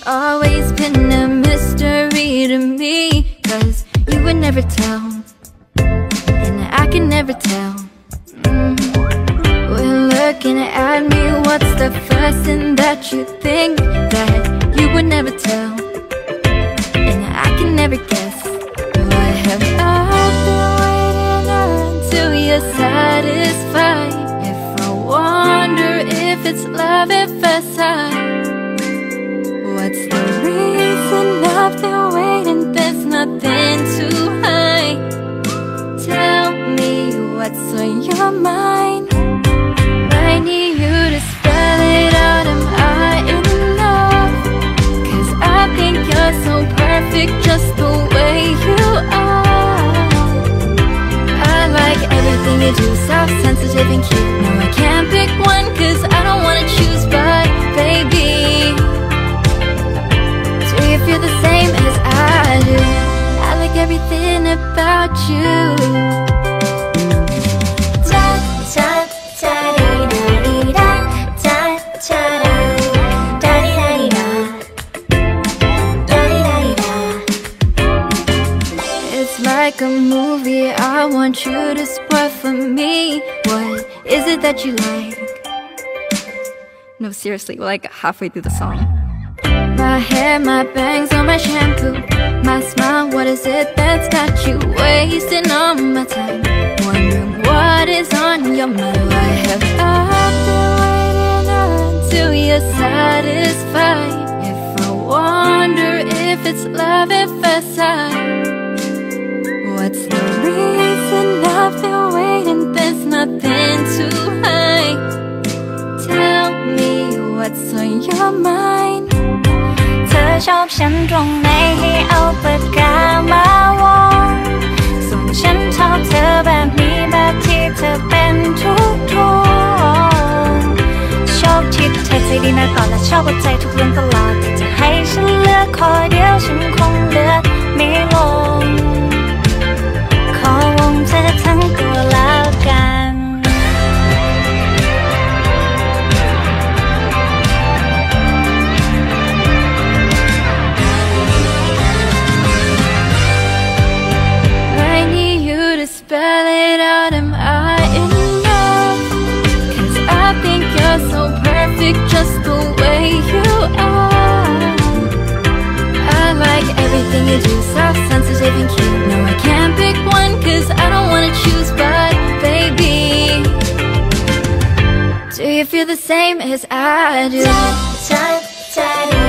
always been a mystery to me, 'cause you would never tell, and I can never tell. When looking at me, what's the first thing that you think that you would never tell, and I can never guess? What have I been waiting until you're satisfied? If I wonder if it's love at first sight, what's the reason I've been waiting? There's nothing to hide. Tell me what's on your mind. I need you to spell it out. Am I enough? 'Cause I think you're so perfect just the way you are. I like everything you do, soft, sensitive and cute. No, I can't pick one 'cause I don't wanna choose, but baby, do you feel the same as I do? I like everything about you. It's like a movie, I want you to spoil for me. What is it that you like? No, seriously, we're like halfway through the song. My hair, my bangs, or my shampoo, my smile, what is it that's got you wasting all my time? Wondering what is on your mind. Why have I been waiting until you're satisfied? If I wonder if it's love at first sight, what's the reason I've been waiting? There's nothing to hide. Tell me what's on your mind. เธอชอบฉันตรงไหนให้เอาปากกามาวงส่วนฉันชอบเธอแบบนี้แบบที่เธอเป็นทุกชอบทิศเธอใจดีมาก่อนและชอบหัวใจทุกเรื่องตลอดแต่จะให้ฉันเลือกข้อเดียวฉันคงเลือกไม่ลงขอวงเธอทั้งตัวแล้วกัน Spell it out, am I enough? 'Cause I think you're so perfect just the way you are. I like everything you do, soft, sensitive and cute. No, I can't pick one 'cause I don't wanna choose, but baby, do you feel the same as I do?